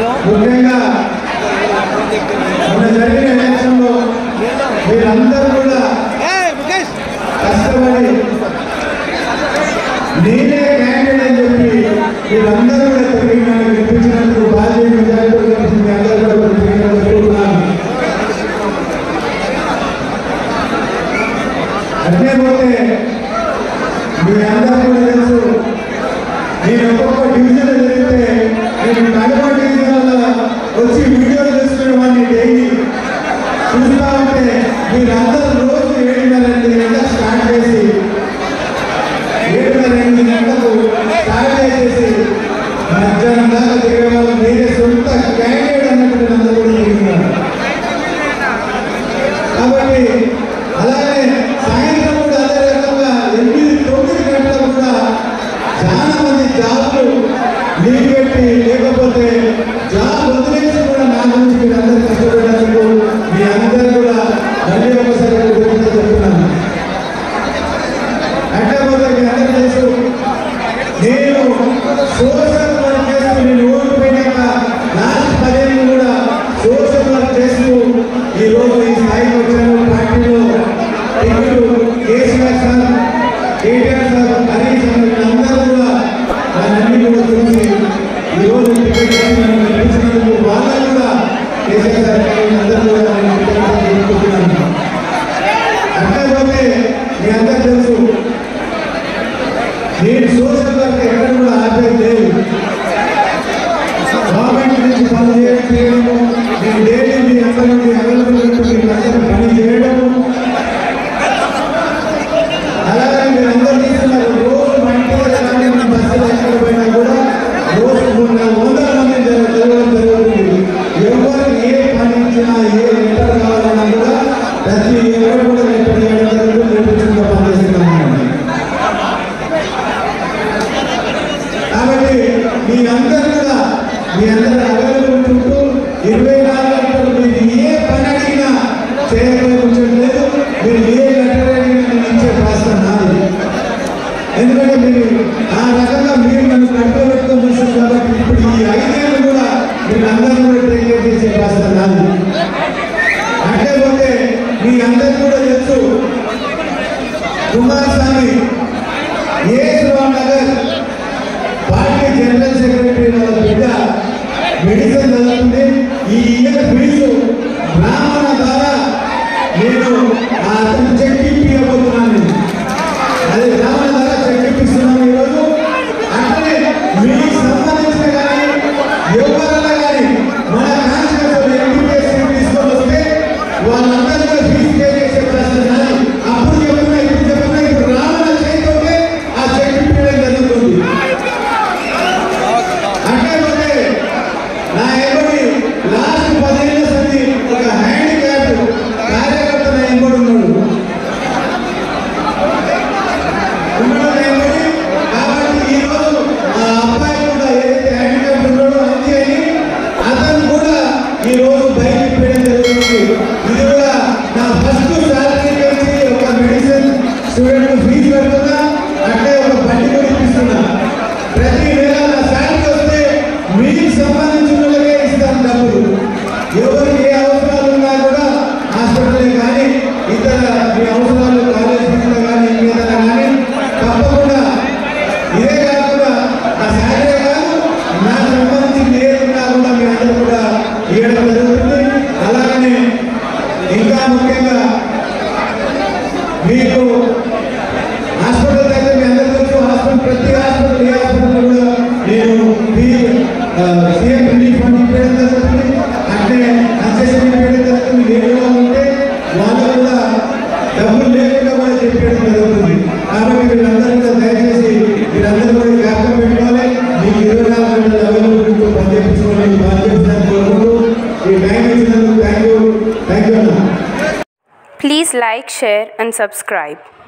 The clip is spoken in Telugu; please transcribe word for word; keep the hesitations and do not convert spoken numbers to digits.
ముఖ్యంగా మన జరిగిన ఎలక్షన్లో మీరందరూ కూడా కష్టపడి నేనే క్యాండిడేట్ అని చెప్పి మీరందరూ కూడా తిరిగి నన్ను గెలిపించినందుకు భారతీయ మెజారిటీ గెలిపించి అందరూ కూడా చెప్పుకున్నాను. అట్లే పోతే మీ అందరూ కూడా తెలుసు, నేను ఒక్కొక్క డివిజన్ జరిగితే నేను కడప డివిజన్లో వచ్చి వీడియోలు చేసుకునే వాడిని డైలీ చూస్తూ ఉంటే మీరందరూ రోజు ఏడున్నర ఎనిమిది గంటలకు స్టార్ట్ చేసి ఏడున్నర ఎనిమిది గంటలకు స్టార్ట్ చేసేసి మధ్యాహ్నం దాకా తిరిగే వాళ్ళు మీరే సొంత క్యాండిడేట్ అన్నట్టు అందరూ కూడా తిరుగుతున్నారు. కాబట్టి అలాగే సాయంత్రం కూడా అదే రకంగా ఎనిమిది తొమ్మిది గంటలకు కూడా చాలా మంది జాబులు లీవ్ పెట్టి లేకపోతే జాబ్ వదిలేసి కూడా నా గురించి మీరు అందరూ కష్టపడినందుకు మీ అందరూ కూడా మళ్ళీ ఒకసారి గురించి చెప్తున్నాను. అంటే పోతే మీ అందరూ తెలుసు, నేను సోషల్ వర్క్ చేస్తూ నేను ఓడిపోయినాక లాస్ట్ పదేళ్ళు కూడా సోషల్ వర్క్ చేస్తూ ఈరోజు ఈ స్థాయికి వచ్చాను. పార్టీలో ticket KCR sir, KTR sir, Harish sir అందరూ కూడా నన్ను కూడా చూసి ఈరోజు టికెట్ గెలిపించినందుకు వాళ్ళకు కూడా కేసీఆర్ సార్ అందరూ కూడా గెలుపుతున్నాను. అట్లా పోతే మీ అందరూ తెలుసు, నేను సోషల్ వర్క్ ఎక్కడ కూడా ఆపేది లేదు. గవర్నమెంట్ నుంచి పని చేయడము, నేను డైలీ మీ అందరి నుండి అవైలబుల్ పని చేయడము, అలాగే మీరు అందరూ తీసుకున్నారు. రోజు మా ఇంటి దగ్గర బస్సులు ఎక్కడ పోయినా కూడా రోజు వందల మంది జరగడం జరుగుతుంది. ఎవరు ఏ పని ఇచ్చినా ఏ లెటర్ కావాలన్నా కూడా ప్రతి ఎవరు కూడా లెటర్ చేయడం జరుగుతుంది. నేర్పించుకుంటూ పనిచేస్తున్నాను. కాబట్టి మీ అందరూ కూడా మీ అందరూ అవైలబుల్ ఉంటూ ఇరవై నాలుగు గంటలు మీరు ఏ పని అడిగినా చేయలేదు. మీరు ఏ లెటర్ అడిగినా నేను ఇచ్చే బాధ్యత నాది. ఎందుకంటే మీరు ఆ రకంగా మీరు నన్ను కంట్రోల్ పెట్టుకొని చూస్తారు. కాబట్టి ఇప్పుడు ఈ ఐదేళ్ళు కూడా మీరు అందరూ కూడా టేక్ కేర్ చేసే బాధ్యత నాది. అంటే పోతే మీ అందరూ కూడా తెలుసు, Kumaraswamy Yesurao Nagar party general secretary వాళ్ళ బిడ్డ మెడిసిన్ చదువుతుంది. ఈ ఇయర్ ఫీజు బ్రాహ్మణ ద్వారా నేను ఆ అతను చెక్ ఇప్పిపోతున్నాను. అదే బ్రాహ్మణ ద్వారా చెక్ ఇప్పిస్తున్నాను ఈరోజు. అంటే మీకు సంబంధించిన కానీ ఎవరైనా కానీ మన కాన్స్టిట్యూషన్ ఎంపీఎస్సీ తీసుకొని వస్తే వాళ్ళందరికీ ఫీజు పే చేసే ప్రశ్న నాది. అప్పుడు చెప్తున్నా, ఇప్పుడు చెప్తున్నా, ఇప్పుడు బ్రాహ్మణ చేతితోనే ఆ చెక్ ఇప్పించడం జరుగుతుంది. అంటే పోతే నా ఎవరి లాస్ట్ పదేళ్ళ సంది ఒక హ్యాండిక్యాప్ కార్యకర్త నా ఎంబడి ఉన్నాడు ఉన్నాడు ఎంబడి. కాబట్టి ఈరోజు ఆ అబ్బాయి కూడా ఏదైతే హ్యాండిక్యాప్ ఉన్నాడో అంతే అని అతను కూడా ఈరోజు బయట పెట్టడం జరుగుతుంది. ఇది కూడా నా ఫస్ట్ శాలరీ కలిసి ఒక మెడిసిన్ స్టూడెంట్ ఫీజు పెడుతున్నా, అంటే ఒక బండి కూడా ఇప్పిస్తున్నా. ప్రతి నెల నా శాలరీ వస్తే మీకు సంబంధించిన వాళ్ళకే ఇస్తాను డబ్బులు. ఎవరికి ఏ అవసరాలు ఉన్నా కూడా హాస్పిటల్ కానీ ఇతర మీ అవసరాలు కాలేజ్ ఫీజులు కానీ ఇంకేదైనా కానీ తప్పకుండా ఇదే కాకుండా నా శాలరీ కాదు, నాకు సంబంధించిన ఏదున్నా కూడా మీ అందరూ కూడా ఇవ్వడం జరుగుతుంది. అలాగనే ఇంకా ముఖ్యంగా మీకు హాస్పిటల్ అయితే మీ అందరూ తెలుసు, హాస్పిటల్ ప్రతి హాస్పిటల్ ఏ హాస్పిటల్ కూడా నేను సీఎం రిలీఫ్ ఫండ్ ఇవ్వడం జరుగుతుంది. అంటే కన్సెషన్ ఇవ్వడం జరుగుతుంది. ఏదో ఉంటే వాళ్ళు కూడా డబ్బులు లేకుండా కూడా చెప్పడం జరుగుతుంది. కాబట్టి మీరందరూ కూడా దయచేసి మీరందరూ కూడా జ్ఞాపకం పెట్టుకోవాలి. మీకు ఇరవై నాలుగు గంటలు అవైలబుల్ పని చేయించుకోవాలి. బాగా చేసినందుకు కోరుకుంటూ ఈ టైం ఇచ్చినందుకు థ్యాంక్ యూ థ్యాంక్ యూ అన్న. Please like, share and subscribe.